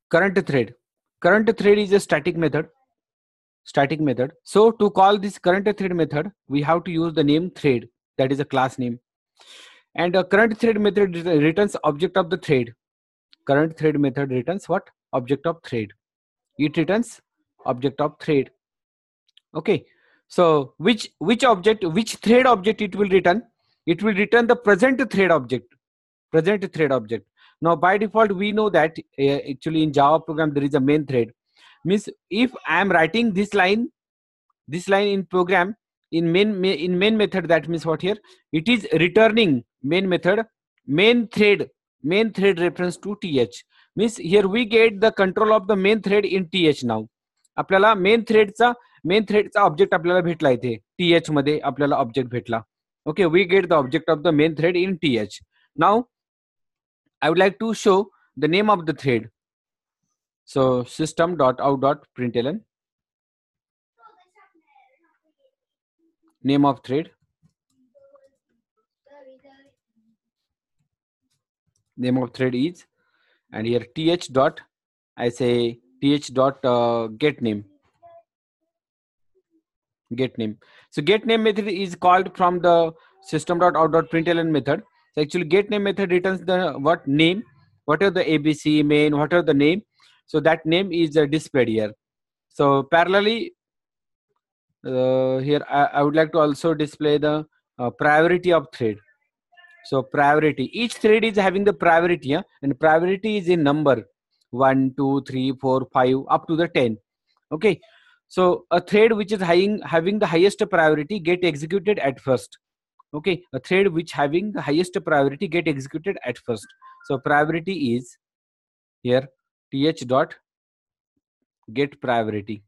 current thread. Current thread is a static method. Static method. So to call this current thread method, we have to use the name thread. That is a class name. And a current thread method returns object of the thread. Current thread method returns what? Object of thread. It returns object of thread. Okay. So which thread object it will return? It will return the present thread object. Present thread object. Now by default we know that actually in Java program there is a main thread. Means if I am writing this line in program in main method, that means what here? It is returning main method main thread reference to th. Means here we get the control of the main thread in th. now आपल्याला main थ्रेडचा object आपल्याला भेटला इथे th मध्ये आपल्याला object भेटला. Okay, we get the object of the main thread in th. Now I would like to show the name of the thread. So system.out.println, name of thread, name of thread is, and here th dot, I say th dot get name. Get name. So get name method is called from the system.out.println method. So actually get name method returns the what name, whatever the ABC main, whatever the name. So that name is displayed here. So parallelly here I would like to also display the priority of thread. So priority, each thread is having the priority, yeah? And priority is in number 1, 2, 3, 4, 5 up to the 10. Okay, so a thread which is having the highest priority get executed at first. Okay, a thread which having the highest priority get executed at first. So priority is here th dot get priority.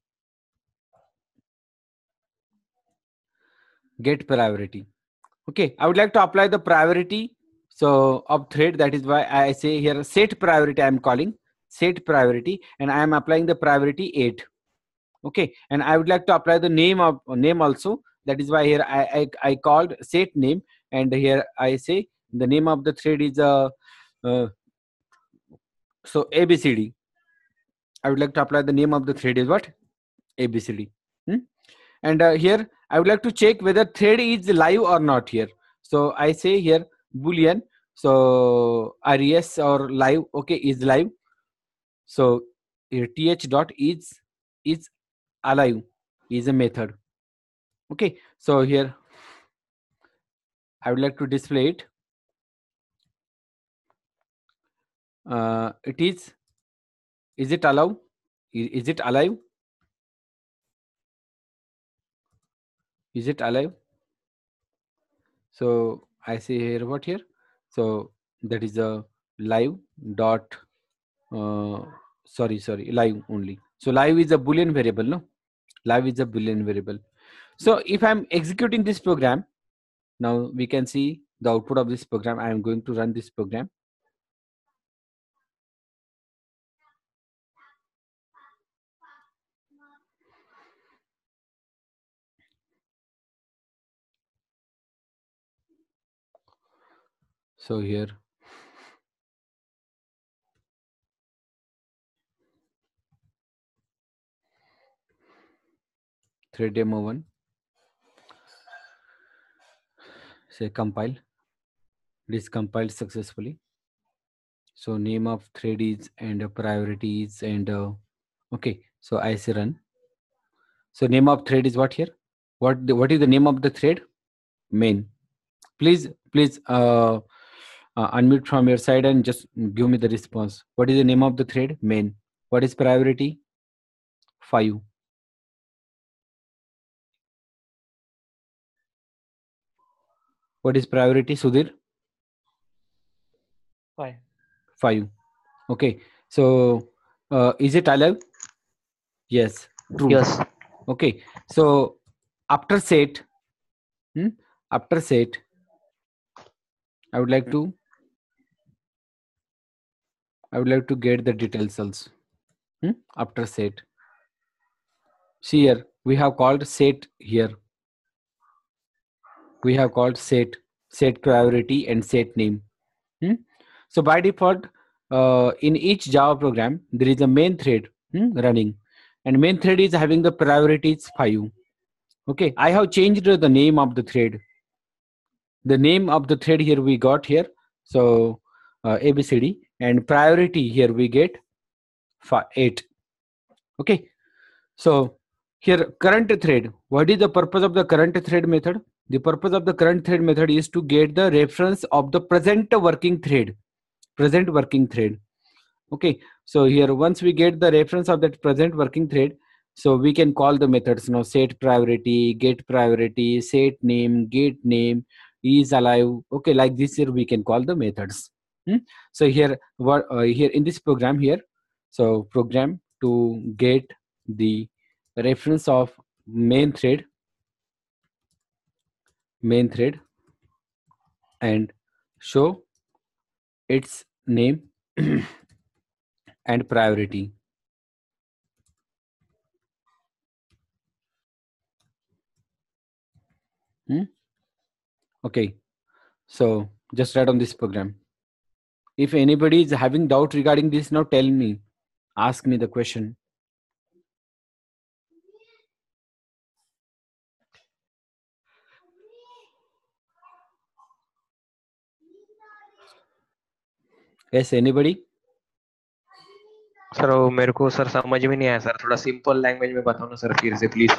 Get priority. Okay, I would like to apply the priority so of thread. That is why I say here set priority. I am calling set priority, and I am applying the priority 8. Okay, and I would like to apply the name also. That is why here I called set name, and here I say the name of the thread is so ABCD. I would like to apply the name of the thread is what? ABCD. And here I would like to check whether thread is live or not here. So I say here boolean, so res or live. Okay, is live. So here th dot is alive is a method. Okay, so here I would like to display it. It is it alive? Is it alive? Is it alive? So I say here what here? So that is a live dot sorry live only. So live is a boolean variable, no? Live is a boolean variable. So if I'm executing this program, now we can see the output of this program. I am going to run this program. So here thread demo 1, say compile. It is compiled successfully. So name of thread is and priorities and okay. So I say run. So name of thread is what here? What is the name of the thread? Main. Please unmute from your side and just give me the response. What is the name of the thread? Main. What is priority? 5. What is priority, Sudhir? 5. 5. Okay. So is it alive? Yes. True. Yes. Okay. So after set, I would like to get the details also. After set. See here, we have called set here. We have called set priority and set name. So by default, in each Java program, there is a main thread running, and main thread is having the priorities 5. Okay, I have changed the name of the thread. The name of the thread here we got here. So ABCD, and priority here we get 8. Okay, so here current thread. What is the purpose of the current thread method? The purpose of the current thread method is to get the reference of the present working thread. Present working thread. Okay, so here once we get the reference of that present working thread, so we can call the methods now: set priority, get priority, set name, get name, is alive. Okay, like this here we can call the methods. So here what here in this program here, so program to get the reference of main thread and show its name and priority. Okay, so just write on this program. If anybody is having doubt regarding this, now tell me, ask me the question. Yes, anybody? Sir वो मेरे को sir समझ में नहीं आया sir, थोड़ा simple language में बताओ ना सर फिर से प्लीज।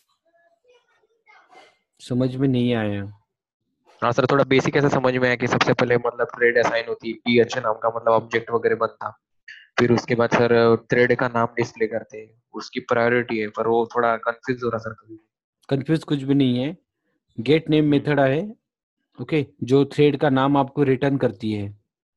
समझ में नहीं आया। हाँ सर, थोड़ा बेसिक ऐसा समझ में आया कि सबसे पहले मतलब थ्रेड असाइन होती है, टी एच नाम का मतलब ऑब्जेक्ट वगैरह बनता, फिर उसके बाद सर थ्रेड का नाम डिस्प्ले करते हैं, उसकी प्रायोरिटी है, पर वो थोड़ा कंफ्यूज हो रहा सर कभी। कंफ्यूज कुछ भी नहीं है। गेट नेम मेथड है, ओके, जो थ्रेड का नाम आपको रिटर्न करती है।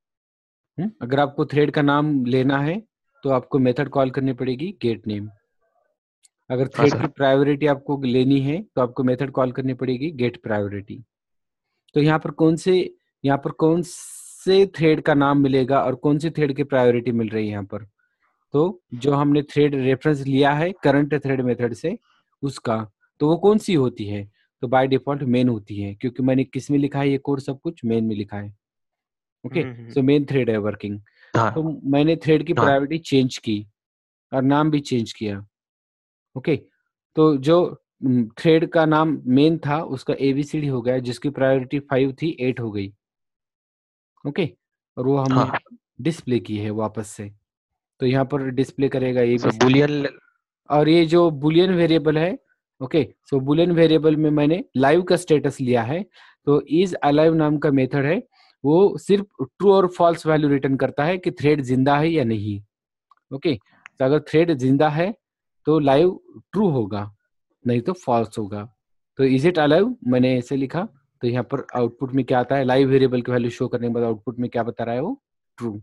अगर आपको थ्रेड का नाम लेना है तो आपको मेथड कॉल करनी पड़ेगी गेट नेम। अगर हाँ थ्रेड की सर। प्रायोरिटी आपको लेनी है तो आपको मेथड कॉल करनी पड़ेगी गेट प्रायोरिटी। तो यहाँ पर कौन से थ्रेड का नाम मिलेगा और कौन से थ्रेड की प्रायोरिटी मिल रही है यहाँ पर? तो जो हमने थ्रेड रेफरेंस लिया है करंट थ्रेड मेथड से, उसका, तो वो कौन सी होती है? तो बाय डिफॉल्ट मेन होती है, क्योंकि मैंने किस में लिखा है ये कोड, सब कुछ मेन में लिखा है। ओके, सो मेन थ्रेड है वर्किंग। हाँ तो मैंने थ्रेड की हाँ प्रायोरिटी चेंज की और नाम भी चेंज किया। ओके, तो जो थ्रेड का नाम मेन था उसका एबीसीडी हो गया, जिसकी प्रायोरिटी 5 थी 8 हो गई। ओके, और वो हमने यहाँ हाँ पर डिस्प्ले की है वापस से। तो यहाँ पर डिस्प्ले करेगा सर एबीसीडी। बुलियन। और ये जो बुलियन वेरिएबल है, ओके, सो बुलियन वेरिएबल में मैंने लाइव का स्टेटस लिया है। तो इज अलाइव नाम का मेथड है, वो सिर्फ ट्रू और फॉल्स वैल्यू रिटर्न करता है कि थ्रेड जिंदा है या नहीं। ओके, तो अगर थ्रेड जिंदा है तो लाइव ट्रू होगा, नहीं तो फॉल्स होगा। तो इज इट अलाइव मैंने ऐसे लिखा, तो यहाँ पर आउटपुट में क्या आता है, लाइव वेरिएबल की वैल्यू शो करने के बाद आउटपुट में क्या बता रहा है, वो ट्रू।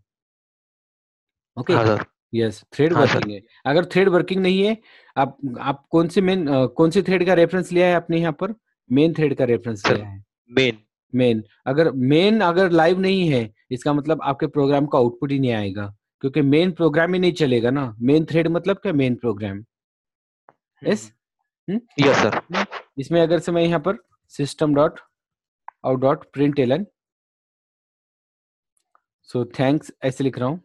ओके, हाँ सर। यस, थ्रेड हाँ सर। वर्किंग है। अगर थ्रेड वर्किंग नहीं है, आप कौन से थ्रेड का रेफरेंस लिया है आपने यहाँ पर? मेन थ्रेड का रेफरेंस सर लिया है। मेन। मेन अगर लाइव नहीं है, इसका मतलब आपके प्रोग्राम का आउटपुट ही नहीं आएगा, क्योंकि मेन प्रोग्राम ही नहीं चलेगा ना। मेन थ्रेड मतलब क्या, main program. Yes, yes sir. इसमें अगर से मैं यहाँ पर system dot out dot print L N, so thanks ऐसे लिख रहा हूँ,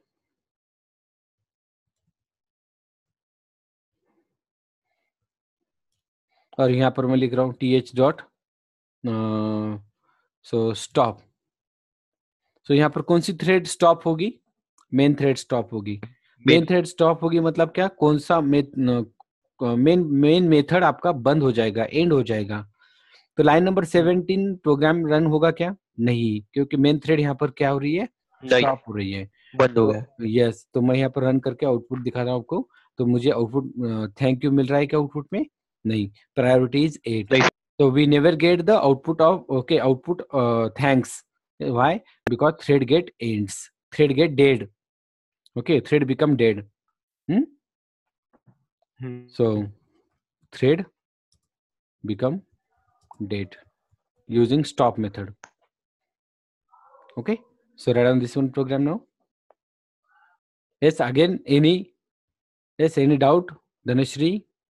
और यहाँ पर मैं लिख रहा हूँ T H dot so stop. So यहाँ पर कौन सी थ्रेड स्टॉप होगी? मेन थ्रेड स्टॉप होगी। Main main. थ्रेड स्टॉप होगी मतलब क्या, कौन सा मेन मेथड आपका बंद हो जाएगा, एंड हो जाएगा। तो लाइन नंबर 17 प्रोग्राम रन होगा क्या? नहीं, क्योंकि मेन थ्रेड यहाँ पर क्या हो रही है, नहीं, स्टॉप हो रही है। बंद हो तो गया। यस, तो मैं यहाँ पर रन करके आउटपुट दिखा रहा हूँ आपको। तो मुझे आउटपुट थैंक यू मिल रहा है क्या आउटपुट में? नहीं, प्रायोरिटी इज 8। नहीं। So we never get the output of, okay, output thanks. Why? Because thread get ends, thread get dead. Okay, thread become dead. So thread become dead using stop method. Okay, so write down this one program now. Yes, again, any doubt, Dhanashri?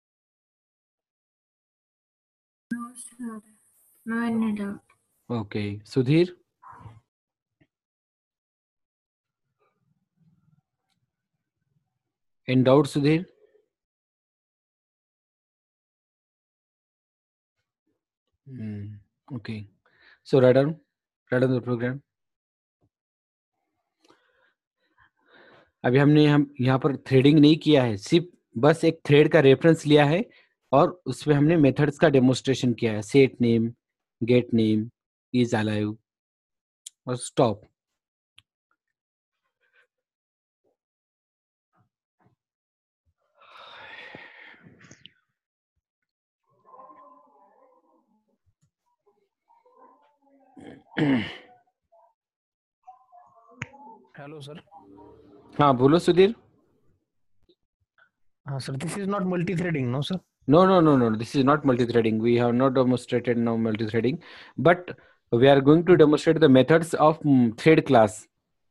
No, sir. No any doubt. Okay, Sudhir? Any doubts, Sudhir? Okay. So write down the program. अभी हमने यहाँ पर threading नहीं किया है, सिर्फ बस एक थ्रेड का रेफरेंस लिया है और उसमें हमने मेथड्स का डेमोन्स्ट्रेशन किया है, set name, get name, is alive और स्टॉप. Hello, sir. हाँ बोलो Sudhir. Sir, this is not multi-threading, no, sir? No. This is not multi-threading. We have not demonstrated now multi-threading, but we are going to demonstrate the methods of thread class.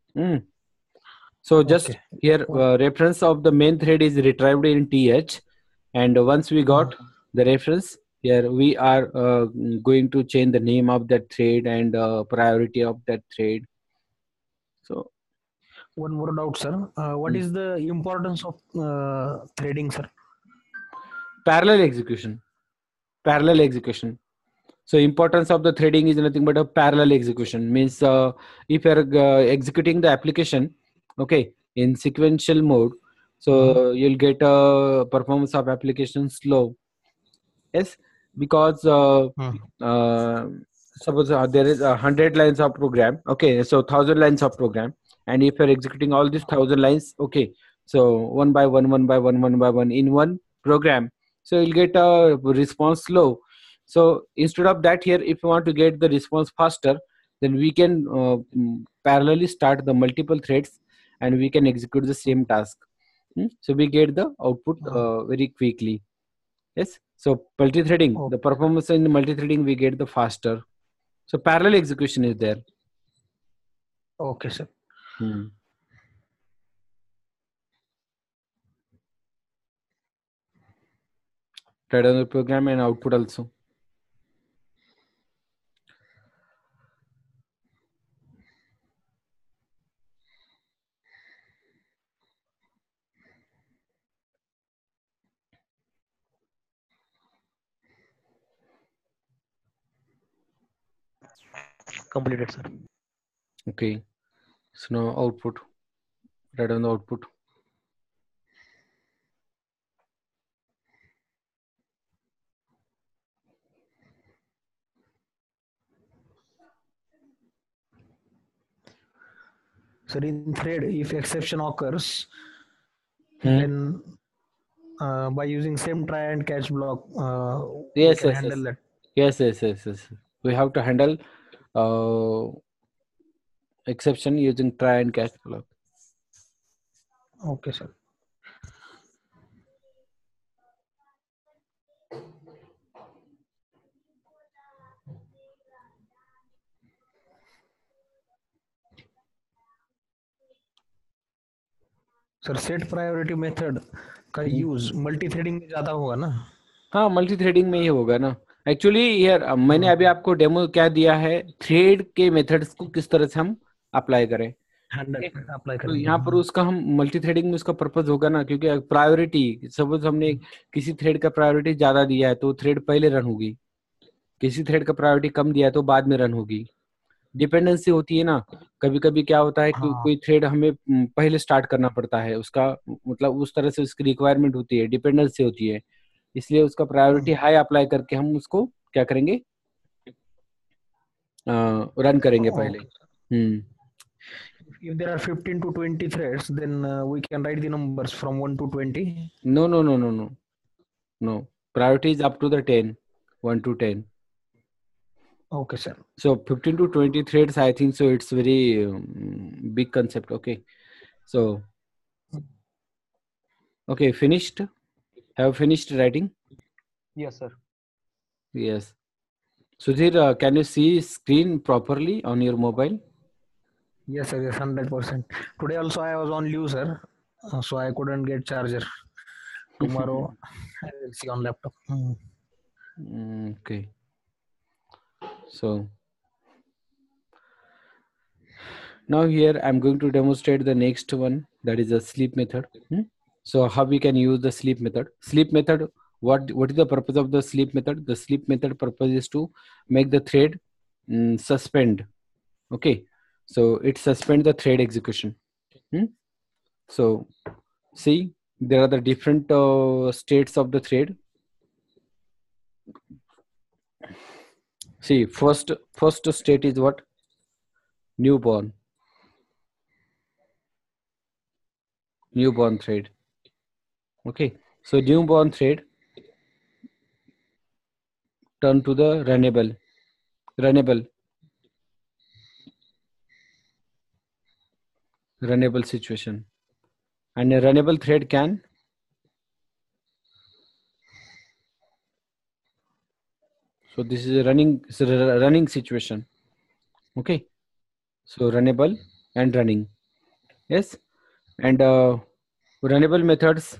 So just Okay. here reference of the main thread is retrieved in th, and once we got the reference, here we are going to change the name of that thread and priority of that thread. So One more doubt, sir. What is the importance of threading, sir? parallel execution. So importance of the threading is nothing but a parallel execution. Means if you are executing the application, okay, in sequential mode, so you'll get a performance of application slow. Yes, because suppose there is 100 lines of program, okay, so 1,000 lines of program, and if you're executing all these 1,000 lines, okay, so one by one in one program, so you'll get a response slow. So instead of that, here if you want to get the response faster, then we can parallelly start the multiple threads and we can execute the same task. So we get the output very quickly. Yes, so multi-threading, the performance in multi-threading we get the faster. So parallel execution is there. Okay, sir. Write down the program and output also. Completed, sir. Okay, so now output. Write down the output. Sir, in thread, if exception occurs, Hmm. then by using same try and catch block, Yes, we can yes, handle yes. that. Yes. We have to handle exception using try and catch block. Okay, sir. Sir set priority method का use multithreading में ज्यादा होगा ना? हाँ, multi-threading में ही होगा ना. Actually यार मैंने अभी आपको डेमो क्या दिया है, थ्रेड के मेथड्स को किस तरह से हम अप्लाई करें. अप्लाई तो करेंगे. यहाँ पर उसका हम मल्टी-थ्रेडिंग में उसका पर्पस होगा ना, क्योंकि प्रायोरिटी सपोज हमने किसी थ्रेड का प्रायोरिटी ज्यादा दिया है तो थ्रेड पहले रन होगी, किसी थ्रेड का प्रायोरिटी कम दिया है तो बाद में रन होगी. डिपेंडेंसी होती है ना, कभी कभी क्या होता है कि कोई थ्रेड हमें पहले स्टार्ट करना पड़ता है, उसका मतलब उस तरह से उसकी रिक्वायरमेंट होती है, डिपेंडेंसी होती है, इसलिए उसका प्रायोरिटी हाई अप्लाई करके हम उसको क्या करेंगे, रन करेंगे पहले. If there are 15 to 20 threads, then we can write the numbers from 1 to 20. No. Priority is up to the 10, 1 to 10. Okay, sir. So 15 to 20 threads, I think so it's very big concept. Okay. So, okay, finished? Have finished writing? Yes, sir. Yes. Sudhir, can you see screen properly on your mobile? Yes, sir. Yes, 100%. Today also I was on leave, sir. So I couldn't get charger. Tomorrow I will see on laptop. Okay. So now here I'm going to demonstrate the next one, that is a sleep method. So how we can use the sleep method? Sleep method, what is the purpose of the sleep method? The sleep method purpose is to make the thread suspend. Okay, so it suspend the thread execution. So see, there are the different states of the thread. See, first state is what? Newborn thread. Okay, so newborn thread turn to the runnable situation, and a runnable thread can so this is a running situation. Okay, so runnable and running, yes, and runnable methods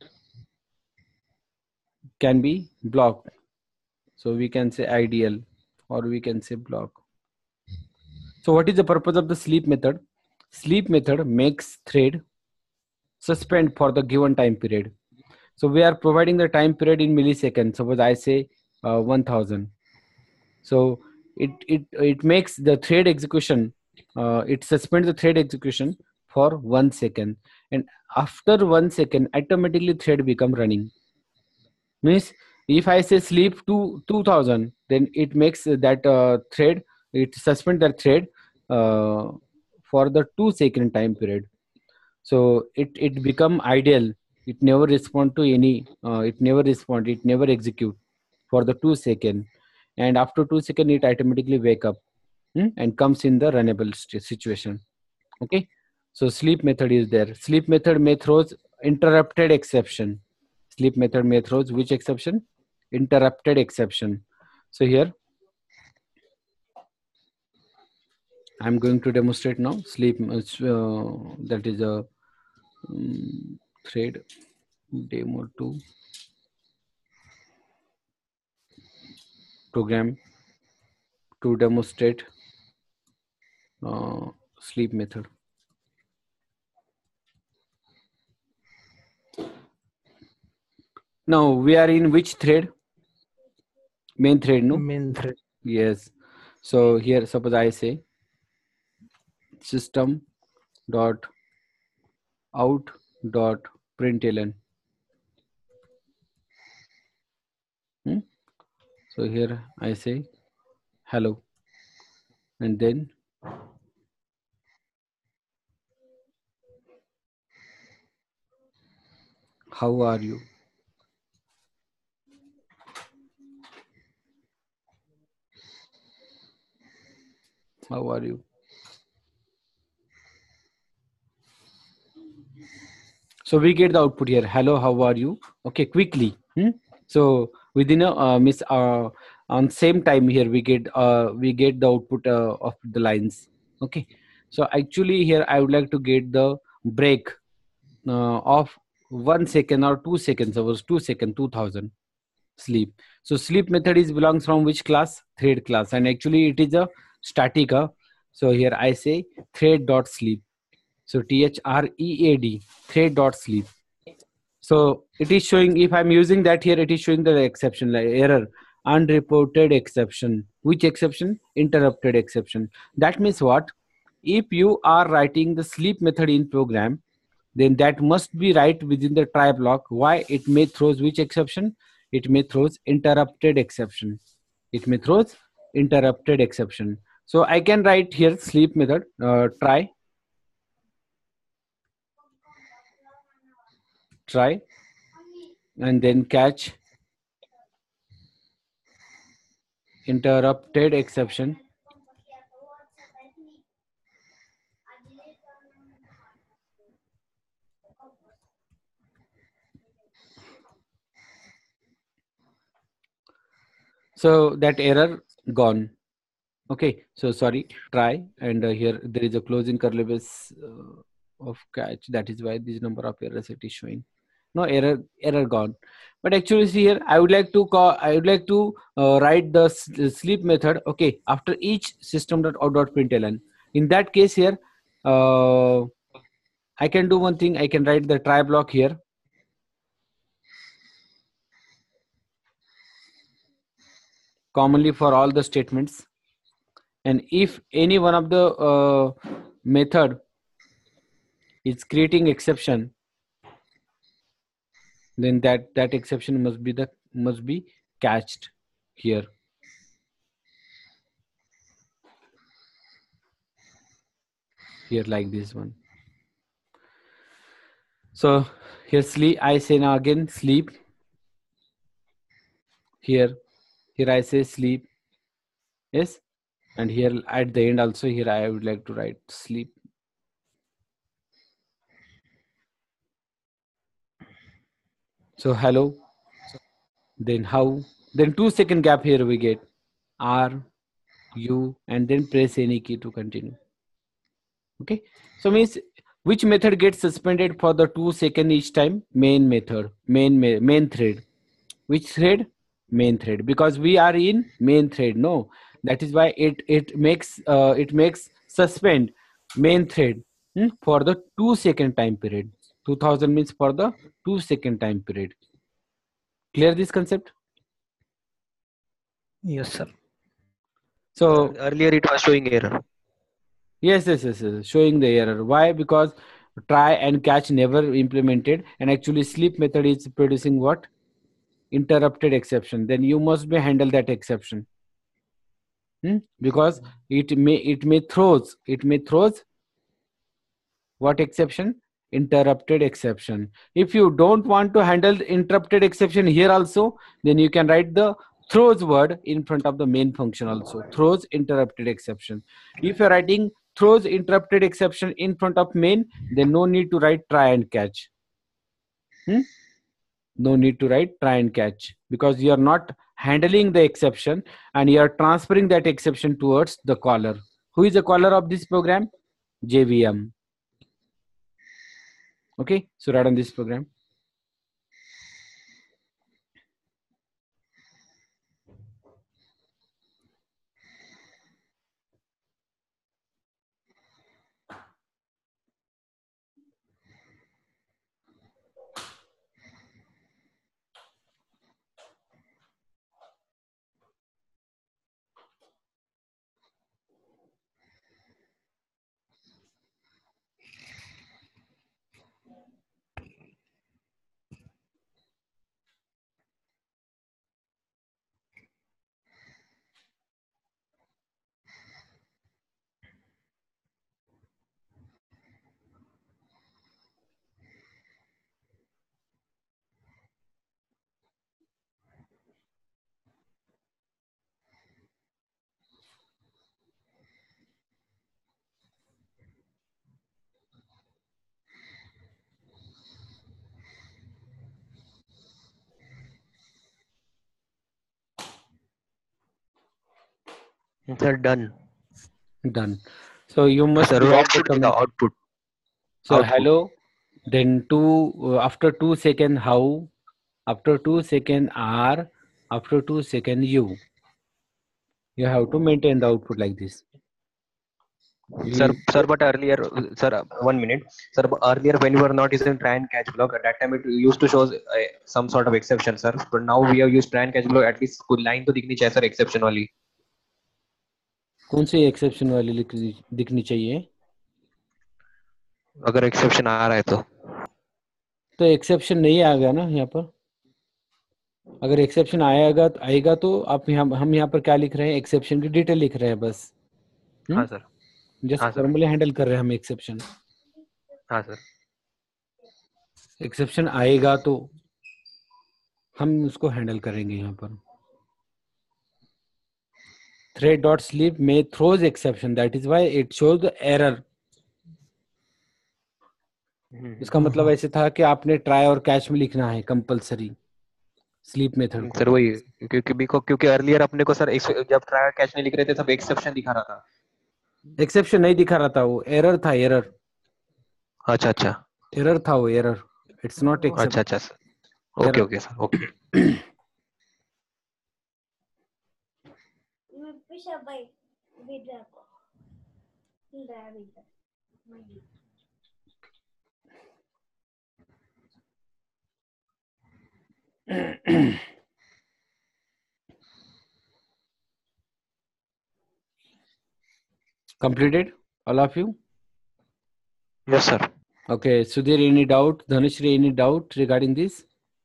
can be blocked. So we can say ideal, or we can say block. So what is the purpose of the sleep method? Sleep method makes thread suspend for the given time period. So we are providing the time period in milliseconds. Suppose I say 1000. So it makes the thread execution, it suspends the thread execution for 1 second, and after 1 second automatically thread become running. Means if I say sleep to 2000, then it makes that thread, it suspend that thread for the 2 second time period. So it become ideal. It never respond to any it never execute for the 2 second, and after 2 second it automatically wake up and comes in the runnable situation. Okay, so sleep method is there. Sleep method may throws interrupted exception. Sleep method may throws which exception? Interrupted exception. So here I'm going to demonstrate now sleep that is a thread demo 2 program to demonstrate sleep method. Now we are in which thread? Main thread, no? Main thread. Yes. So here suppose I say system dot out dot println. So here I say hello, and then how are you? How are you? So we get the output here. Hello, how are you? Okay, quickly. So within a on same time here we get the output of the lines. Okay, so actually here I would like to get the break of 1 second or 2 seconds. Suppose 2 second 2000 sleep. So sleep method is belongs from which class? Thread class, and actually it is a static. So here I say thread dot sleep. So thread thread dot sleep. So it is showing, if I'm using that here, it is showing the exception, like error, unreported exception. Which exception? Interrupted exception. That means what? If you are writing the sleep method in program, then that must be right within the try block. Why? It may throws which exception? It may throws interrupted exception. It may throws interrupted exception. So I can write here sleep method try, and then catch interrupted exception. So that error gone. Okay, so sorry, try, and here there is a closing curly brace of catch. That is why this number of errors it is showing. No error gone. But actually see here, I would like to write the sleep method. Okay, after each system.out.println. In that case here, I can do one thing. I can write the try block here. commonly for all the statements. And if any one of the method is creating exception, then that exception must be catched here. Here, like this one. So here sleep, I say now again sleep. Here I say sleep. Yes, and here at the end also, here I would like to write sleep. So hello, then how, then 2-second gap here we get R, U, and then press any key to continue. Okay, so means which method gets suspended for the 2 seconds each time? Main method, main thread. Which thread? Main thread, because we are in main thread. No, that is why it makes suspend main thread for the 2-second time period. 2000 means for the 2-second time period. Clear this concept? Yes, sir. So earlier it was showing error. yes, showing the error. Why? Because try and catch never implemented, and actually sleep method is producing what? Interrupted exception. Then you must be handle that exception. Because it may throws what exception? Interrupted exception. If you don't want to handle interrupted exception here also, then you can write the throws word in front of the main function also. Throws interrupted exception. If you're writing throws interrupted exception in front of main, then no need to write try and catch. No need to write try and catch, because you are not handling the exception and you are transferring that exception towards the caller. Who is the caller of this program? JVM. Okay, so write on this program. Sir, done. Done. So you must Sir, write what the should be the comment. output? So Output. hello, then after 2 seconds how, after 2 seconds R, after 2 seconds U. You have to maintain the output like this. Sir, but earlier, sir, 1 minute. Sir, but earlier when we were not using try and catch block, at that time it used to show some sort of exception, sir. But now we have used try and catch block. At least कुछ line तो दिखनी चाहिए, sir, exception वाली. कौन सी exception वाली दिखनी चाहिए? अगर exception आ रहा है तो एक्सेप्शन नहीं आएगा ना यहाँ पर. अगर एक्सेप्शन आएगा तो आप हम यहाँ पर क्या लिख रहे हैं? एक्सेप्शन की डिटेल लिख रहे हैं बस. हाँ सर. जस्ट हाँ सर. फॉर्मली हैंडल कर रहे हैं हम एक्सेप्शन. हाँ सर. एक्सेप्शन आएगा तो हम उसको हैंडल करेंगे यहाँ पर. Thread dot sleep may throws exception, that is why it shows the error. इसका मतलब ऐसे था कि आपने ट्राई और कैच में लिखना है कंपलसरी स्लीप मेथड को. सर वही, क्योंकि अर्लियर अपने को सर जब ट्राई कैच नहीं लिख रहे थे सब एक्सेप्शन दिखा रहा था. एक्सेप्शन नहीं दिखा रहा था, वो एरर था. एरर. अच्छा. एरर था वो, एरर. It's not exception. अच्छा sir. Okay sir. Okay. Completed, all of you? Yes, sir. Okay, Sudhir, any doubt? Dhanushree, any doubt regarding this?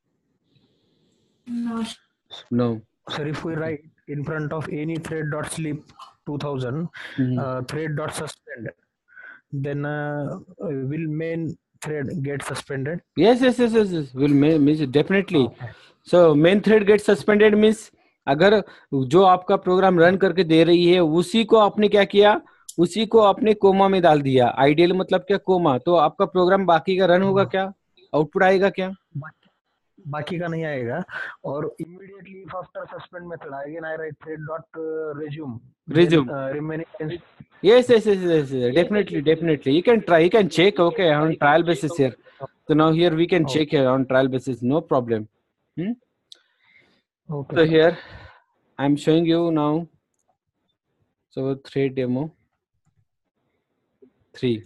No. No. Sir, if we write in front of any thread dot sleep 2000 Mhm. thread dot suspend, then will main thread get suspended? Yes. Will means definitely. Okay. So main thread gets suspended means अगर जो आपका program run करके दे रही है उसी को आपने क्या किया, उसी को आपने कोमा में डाल दिया. आइडियल मतलब क्या, कोमा. तो आपका प्रोग्राम बाकी का रन होगा क्या, आउटपुट आएगा क्या? बाकी का नहीं आएगा. और immediately after suspend method again I write thread dot resume. Resume. Then remaining. Yes. Definitely. You can try. You can check. Okay, on trial basis here. So now here we can check here on trial basis. No problem. Okay. So here I'm showing you now. So thread demo 3.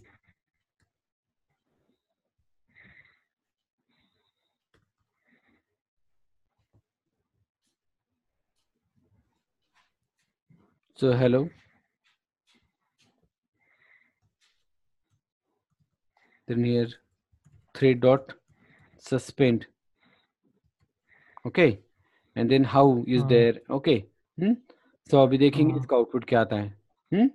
So hello. Then here thread dot suspend. Okay, and then how is there? Okay. So अभी देखेंगे इसका output क्या आता है.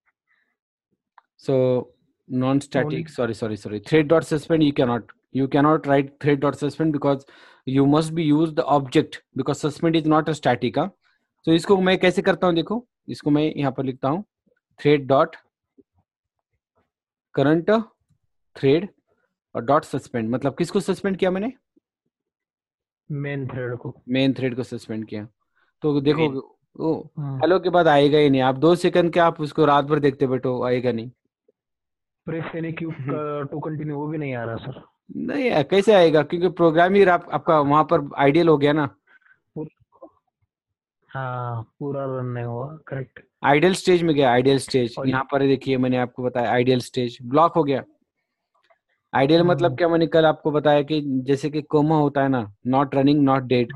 So non-static. Sorry. Thread dot suspend. You cannot write thread dot suspend because you must be use the object because suspend is not a static. So इसको मैं कैसे करता हूँ, देखो इसको मैं यहाँ पर लिखता हूँ thread dot current thread और डॉट सस्पेंड. मतलब किसको सस्पेंड किया मैंने, मेन थ्रेड को सस्पेंड किया. तो देखो वो हेलो के बाद आएगा ही नहीं. आप 2 सेकंड के आप उसको रात भर देखते बैठो, आएगा नहीं. Press any key to continue वो भी नहीं आ रहा सर. नहीं कैसे आएगा, क्योंकि प्रोग्राम ही आपका वहां पर आइडियल हो गया ना. हाँ पूरा रन नहीं हुआ. करेक्ट. आइडियल स्टेज में गया. आइडियल स्टेज यहाँ पर देखिए मैंने आपको बताया. आइडियल स्टेज ब्लॉक हो गया. आइडियल मतलब क्या, मैंने कल आपको बताया कि जैसे कि कोमा होता है ना, नॉट रनिंग नॉट डेड.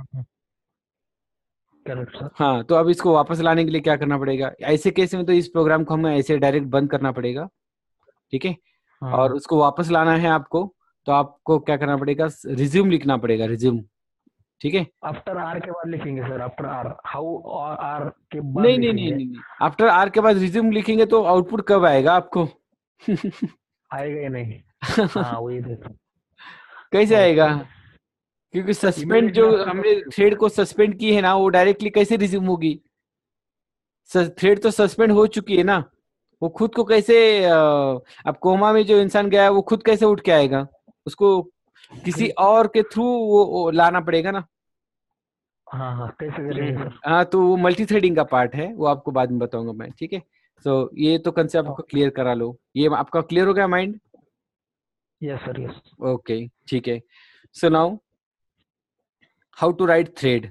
हाँ, तो अब इसको वापस लाने के लिए क्या करना पड़ेगा, ऐसे केस में तो इस प्रोग्राम को हमें ऐसे डायरेक्ट बंद करना पड़ेगा. ठीक है. और उसको वापस लाना है आपको, तो आपको क्या करना पड़ेगा, रिज्यूम लिखना पड़ेगा. रिज्यूम. ठीक है. आफ्टर आर के बाद लिखेंगे sir. After are how are के बाद नहीं. आफ्टर आर के बाद रिज्यूम लिखेंगे तो आउटपुट कब आएगा आपको? आएगा ही नहीं. हाँ वही कैसे आएगा, क्योंकि सस्पेंड जो हमने थ्रेड को सस्पेंड की है ना, वो डायरेक्टली कैसे रिज्यूम होगी. थ्रेड तो सस्पेंड हो चुकी है ना, वो खुद को कैसे अब कोमा में जो इंसान गया है वो खुद कैसे उठ के आएगा, उसको किसी और के थ्रू वो लाना पड़ेगा ना. हाँ कैसे करेंगे. हाँ तो वो मल्टी थ्रेडिंग का पार्ट है, वो आपको बाद में बताऊंगा मैं. ठीक है. तो ये तो कंसेप्ट आपको क्लियर करा लो. ये आपका क्लियर हो गया mind. Yes sir yes. Okay ठीक है. So now how to write thread.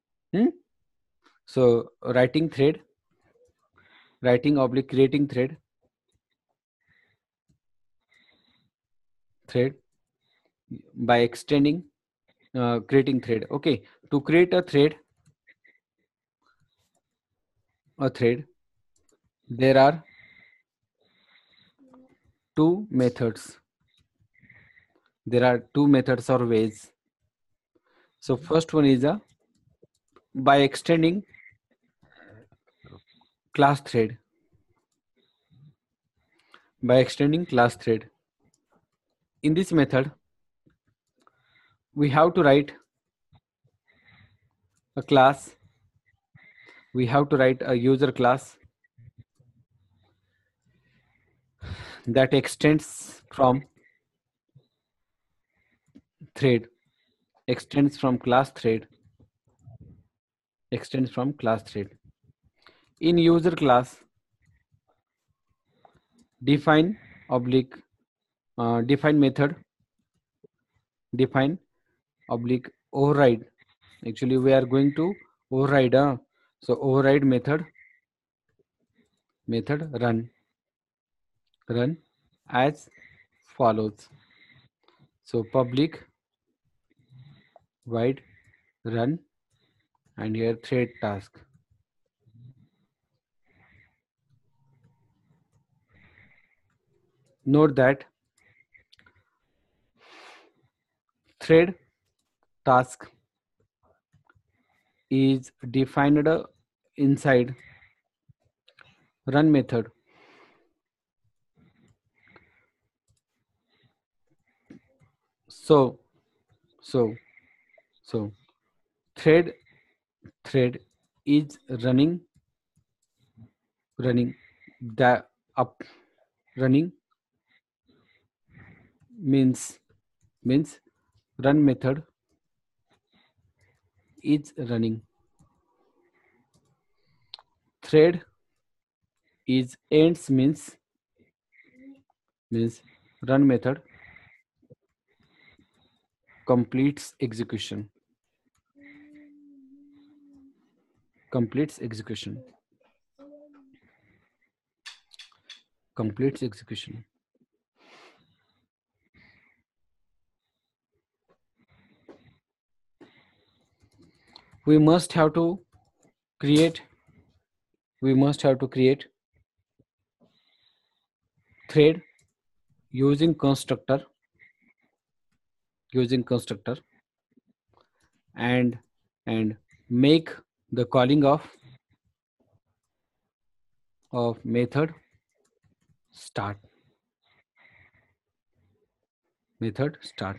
So writing thread, writing oblique creating thread by extending creating thread. Okay, to create a thread there are 2 methods. There are 2 methods or ways. So first one is by extending class thread. By extending class thread. In this method, we have to write a class. We have to write a user class that extends from thread, extends from class thread. In user class, define method, define oblique override. Actually we are going to override. So override method run as follows. So public void run and here thread task. note that thread task is defined inside run method. So thread is running the up running means run method is running. Thread is ends means run method completes execution. Completes execution. Completes execution. We must have to create thread using constructor and make the calling of method start. Method start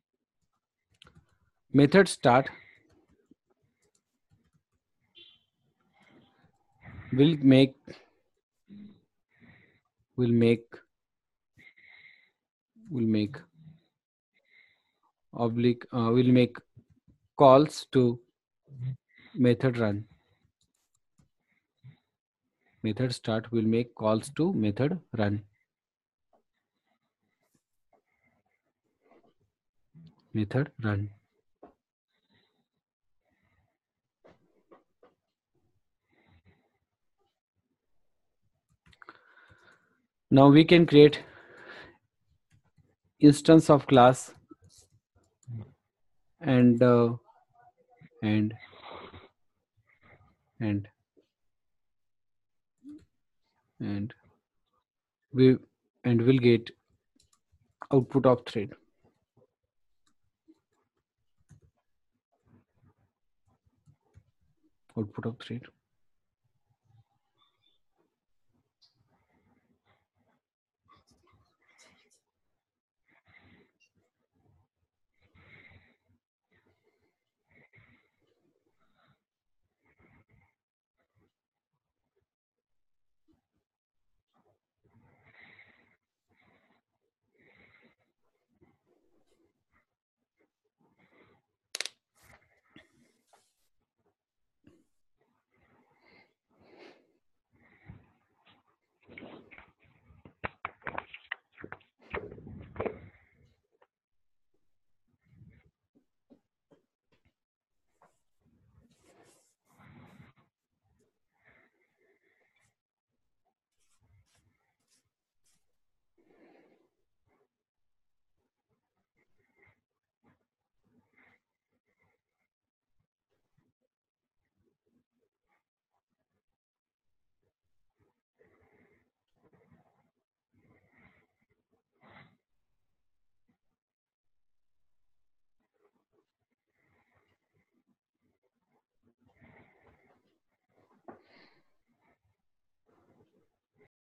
will make will make calls to method run. Method start will make calls to method run. Method run. Now we can create instance of class and we'll get output of thread. Output of thread.